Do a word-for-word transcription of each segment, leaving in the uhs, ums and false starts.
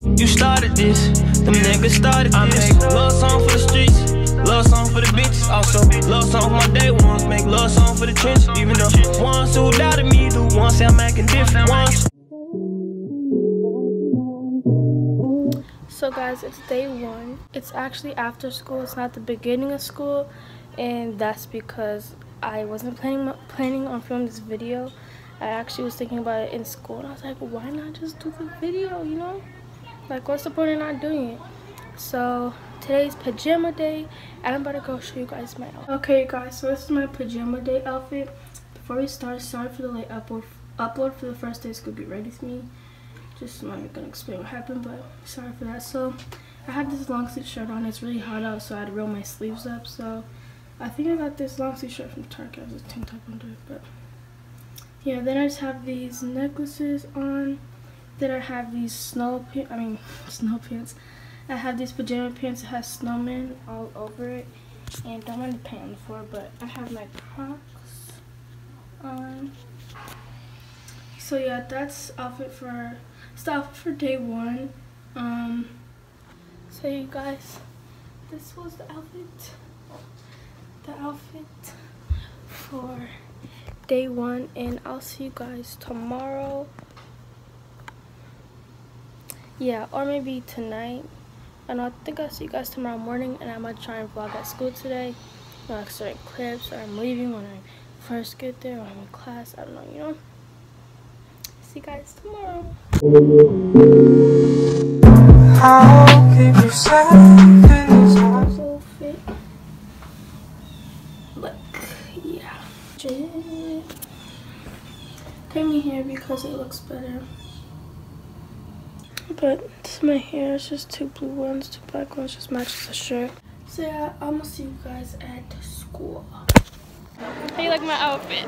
You started this, them niggas started this. I make love song for the streets, love song for the bitches. Also, love song for my day ones, make love song for the trenches. Even the ones who doubted me, the ones say I'm acting different ones. So guys, it's day one. It's actually after school. It's not the beginning of school, and that's because I wasn't planning planning on filming this video. I actually was thinking about it in school, and I was like, why not just do the video, you know? Like, what's the point of not doing it? So today's pajama day, and I'm about to go show you guys my outfit. Okay guys, so this is my pajama day outfit. Before we start, sorry for the late upload upload for the first day of school. Get ready with me. Just I'm not gonna explain what happened, but sorry for that. So I have this long sleeve shirt on. It's really hot out, so I had to roll my sleeves up. So I think I got this long sleeve shirt from Target. It was a tank top under it, but yeah. Then I just have these necklaces on. Then I have these snow pants. I mean snow pants. I have these pajama pants that has snowmen all over it, and don't mind the paint on the floor. But I have my Crocs on. So yeah, that's outfit for. It's the outfit for day one. Um, so you guys, this was the outfit. The outfit for day one, and I'll see you guys tomorrow. Yeah, or maybe tonight. And I think I'll see you guys tomorrow morning, and I might try and vlog at school today. You know, like certain clips, or I'm leaving when I first get there, or I'm in class. I don't know, you know. See you guys tomorrow. I'll keep you safe in this outfit. Look, yeah. Take me here because it looks better. But this is my hair. It's just two blue ones, two black ones. Just matches the shirt. So yeah, I'm gonna see you guys at school. How you like my outfit?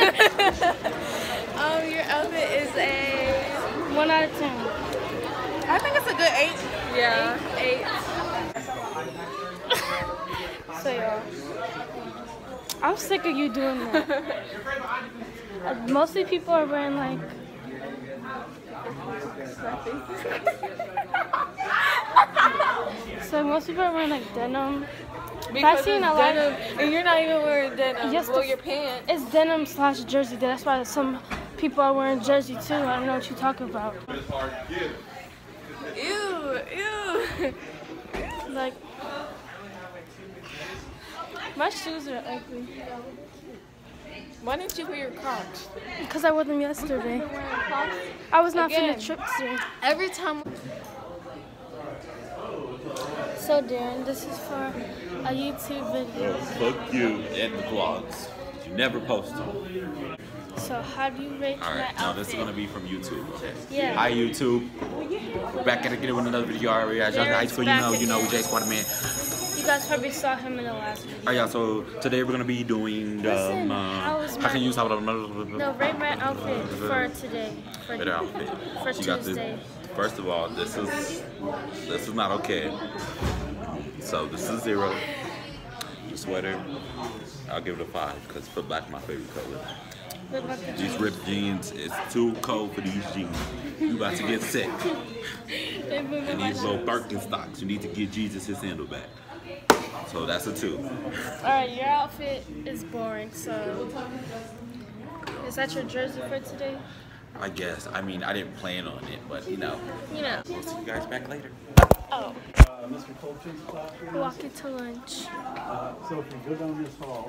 um, your outfit is a one out of ten. I think it's a good eight. Yeah, eight. eight. So y'all, I'm sick of you doing that. uh, mostly people are wearing like. So most people are wearing like denim. Because I've seen it's a denim, lot of, and you're not even wearing denim. Yes, well, the, your pants. It's denim slash jersey. That's why some people are wearing jersey too. I don't know what you're talking about. Ew, ew. Like, my shoes are ugly. Why didn't you wear your Crocs? Because I wore them yesterday. I was not Again, finna trip today. Every time. So Darren, this is for a YouTube video. Oh, fuck you and the vlogs. You never post them. So how do you rate All right, my now outfit? this is gonna be from YouTube. Okay? Yeah. Hi YouTube. We're back at it again with another video. Already, as y'all high school, you know, you know, we J Squad Man. You guys probably saw him in the last video. Alright, y'all. So today we're gonna be doing. Listen, um, uh, how was how my- can you use how? No, rate my outfit for today. For, Better outfit. for You got Tuesday. this. First of all, this is this is not okay. So this is zero. The sweater, I'll give it a five because for black my favorite color. These ripped jeans is too cold for these jeans. You about to get sick. And these little Birkenstocks, you need to get Jesus his sandal back. So that's a two. Alright, your outfit is boring, so is that your jersey for today? I guess. I mean, I didn't plan on it, but you know. You know. We'll see you guys back later. Oh. Uh, Mister Coltrne's classroom. Walk it to lunch. Uh, so if you go down this hall.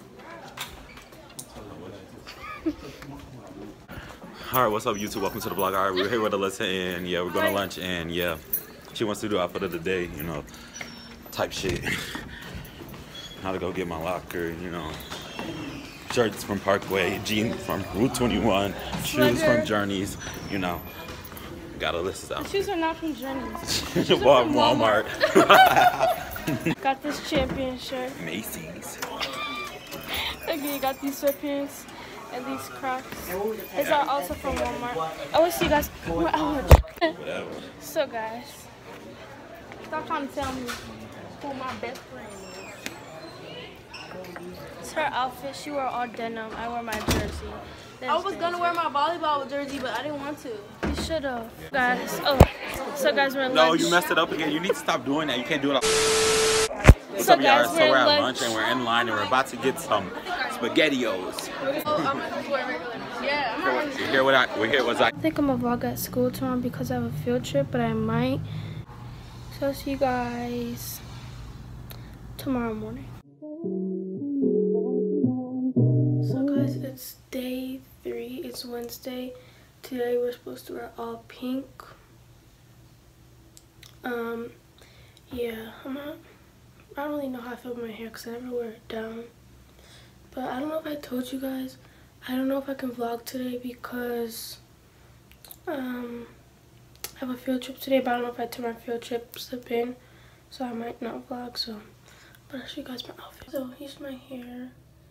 Alright, what's up YouTube? Welcome to the vlog. Alright, we're here with Alyssa and yeah, we're going to lunch and yeah, she wants to do outfit of the day, you know, type shit. How to go get my locker, you know. Shirts from Parkway, jeans from Route twenty-one, shoes from Journeys, you know. Got Alyssa's The outfit. shoes are not from Journeys. Walmart. Walmart. Got this champion shirt. Macy's. Okay, you got these sweatpants and these Crocs. These are also from Walmart. I will see you guys. We're out. Whatever. So guys, stop trying to tell me who my best friend is. It's her outfit. She wore all denim. I wore my jersey. I was gonna wear my volleyball jersey, but I didn't want to. You should have. Guys, oh, So guys, we're at No, lunch. you messed it up again. You need to stop doing that. You can't do it. All What's So up, y'all? guys, So we're we're at at lunch. lunch and we're in line and we're about to get some SpaghettiOs. Yeah, We're here with I. We're here with I. I think I'm gonna vlog at school tomorrow because I have a field trip, but I might. So I'll see you guys tomorrow morning. So guys, it's day three. It's Wednesday. Today we're supposed to wear all pink. Um, yeah, I'm not. I don't really know how I feel with my hair because I never wear it down. But I don't know if I told you guys. I don't know if I can vlog today because um, I have a field trip today, but I don't know if I turn my field trip slip in, so I might not vlog. So, but I'll show you guys my outfit. So here's my hair.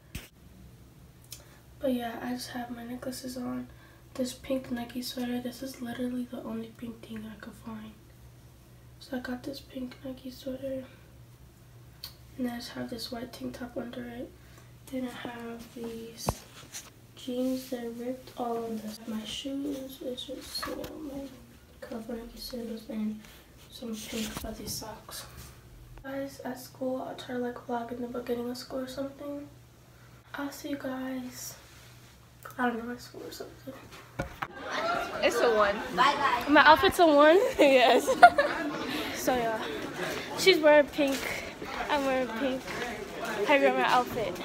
But yeah, I just have my necklaces on. This pink Nike sweater. This is literally the only pink thing I could find. So I got this pink Nike sweater, and I just have this white tank top under it. Then I have these jeans that are ripped all on this. My shoes, it's just, you know, my California sandals and some pink fuzzy socks. Guys, at school, I'll try to like vlog in the beginning of school or something. I'll see you guys, I don't know, at school or something. it's a one. My outfit's a one? Yes. So yeah, she's wearing pink, I'm wearing pink. I got my outfit.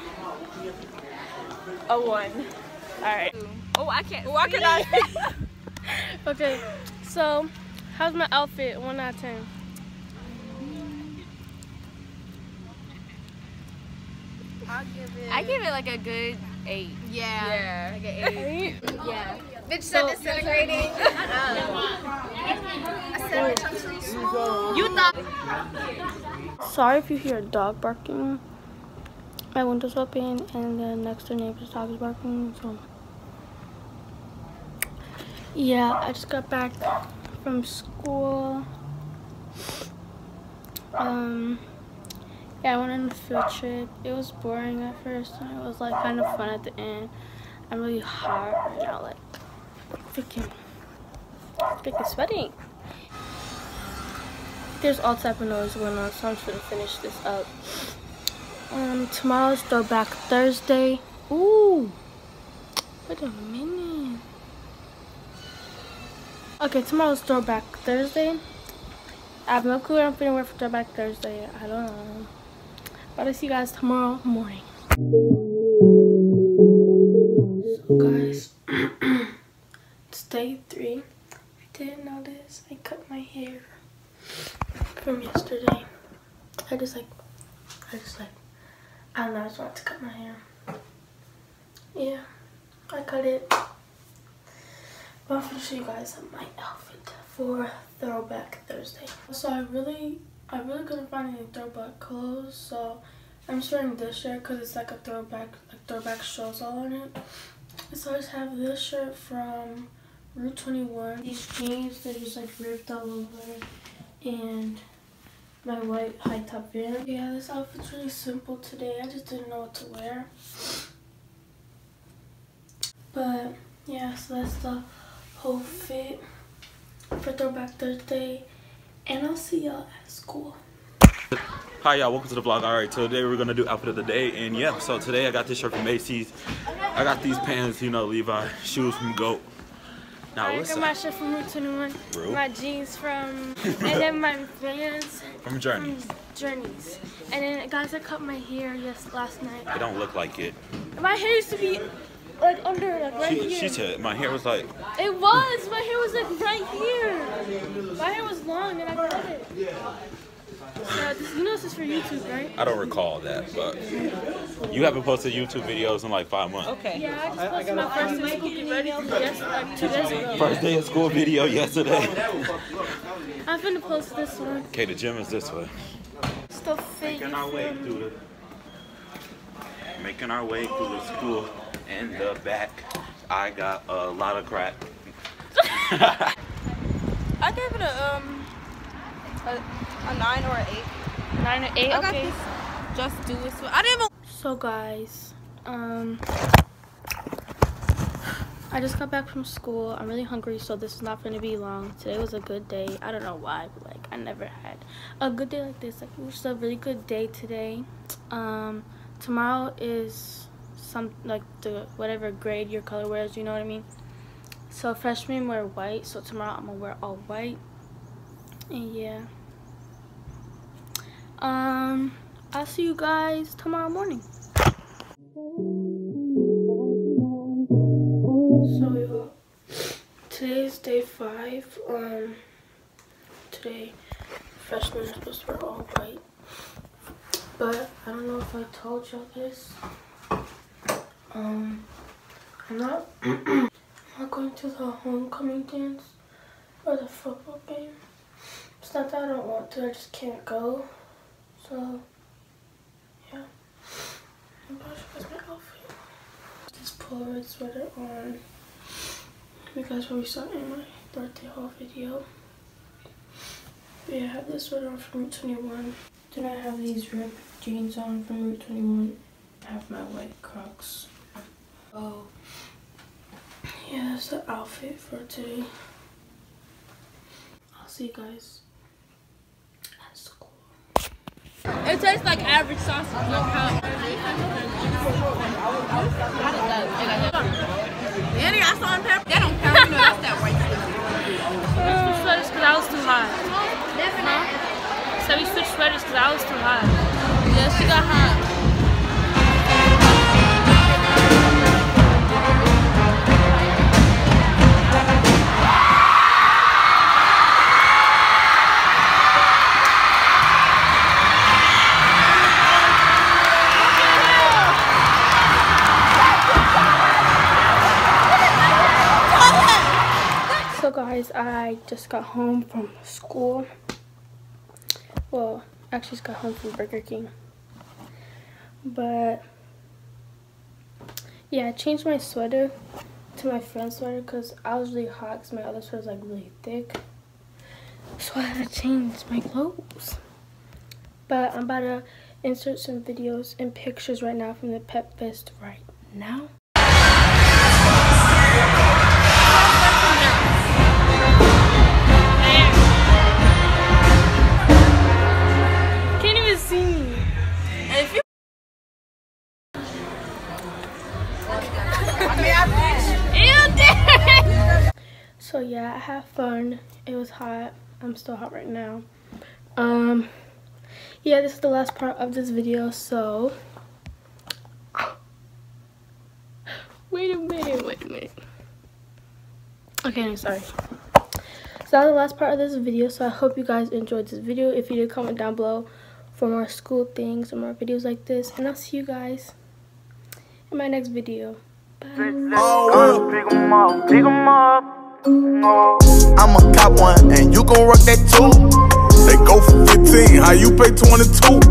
A one. Alright. Oh, I can't. Why can I? Okay, so how's my outfit? One out of ten. I'll give it. I give it like a good eight. Yeah. Yeah. Like an eight. Yeah. Bitch said disintegrating. I said it comes from school. You thought. Sorry if you hear a dog barking. My window's open and the next door neighbor's dog is barking. So yeah, I just got back from school. Um, yeah, I went on a field trip. It was boring at first, and it was like kind of fun at the end. I'm really hot right now, like freaking, freaking sweating. There's all type of noise going on, so I'm just gonna finish this up. Um, tomorrow's Throwback Thursday. Ooh, wait a minute. Okay, tomorrow's Throwback Thursday. I have no clue what I'm gonna wear for Throwback Thursday. I don't know. But I'll see you guys tomorrow morning. So guys, it's day three. If you didn't notice, I cut my hair from yesterday. I just like, I just like, I don't know, I just wanted to cut my hair. Yeah, I cut it. But I'm gonna show you guys my outfit for Throwback Thursday. So I really, I really couldn't find any throwback clothes, so I'm just wearing this shirt because it's like a throwback, like throwback shows all on it. So I just have this shirt from Route twenty-one. These jeans, they're just like ripped all over, and my white high top Vans. Yeah, this outfit's really simple today. I just didn't know what to wear. But yeah, so that's the whole fit for Throwback Thursday, and I'll see y'all at school. Hi y'all, welcome to the vlog. Alright, so today we're gonna do outfit of the day, and yeah, so today I got this shirt from Macy's. I got these pants, you know, Levi, shoes from GOAT. Now I listen. got my shirt from Route twenty-one, Bro. my jeans from, and then my Vans From Journey. from Journeys. And then guys, I cut my hair yes last night. It don't look like it. My hair used to be like under, like right She, here. she said my hair was like, It was. My hair was like right here. My hair was long and I cut it. Yeah, this, you know this is for YouTube, right? I don't recall that, but you haven't posted YouTube videos in like five months. Okay. Yeah, I just posted my first day of school video yes, like two days ago. First day of school video yesterday. I'm finna post this one. Okay, the gym is this way. Still fake. Making our way through the, making our way through the school. In the back, I got a lot of crack. I gave it a um a, a nine or an eight. Nine or eight. I got Okay. this Just Do It. I didn't even. So guys, um, I just got back from school. I'm really hungry, so this is not going to be long. Today was a good day. I don't know why, but like I never had a good day like this. Like it was just a really good day today. Um, tomorrow is some like the whatever grade your color wears. You know what I mean? So freshmen wear white. So tomorrow I'm gonna wear all white. And yeah. Um, I'll see you guys tomorrow morning. So y'all, today is day five. Um, today freshmen are supposed to wear all white, but I don't know if I told y'all this. Um, I'm not. I'm not going to the homecoming dance or the football game. It's not that I don't want to. I just can't go. So yeah, I'm gonna show you guys my outfit. This Polaroid sweater on. You guys when we saw in my birthday haul video. But yeah, I have this sweater on from Route twenty-one. Then I have these ripped jeans on from Route twenty-one. I have my white Crocs. Oh, yeah, that's the outfit for today. I'll see you guys at school. It tastes like average sausage. Any I saw in pepper. They don't count. You know that's that white stuff. We switched sweaters because I was too hot. Huh? So we switched sweaters because I was too hot. Yeah, she got hot. So guys, I just got home from school. Well, actually just got home from Burger King. But yeah, I changed my sweater to my friend's sweater because I was really hot because my other sweater was like really thick. So I had to change my clothes. But I'm about to insert some videos and pictures right now from the Pep Fest right now. Can't even see me. And if you So yeah, I had fun. It was hot. I'm still hot right now. Um, yeah, this is the last part of this video. So, wait a minute, wait a minute. Okay, I'm sorry. So that was the last part of this video. So I hope you guys enjoyed this video. If you did, comment down below for more school things or more videos like this. And I'll see you guys in my next video. Bye. Oh, pick 'em up, pick 'em up. I'm a cop one, and you gon' rock that too. They go for fifteen, how you pay twenty-two?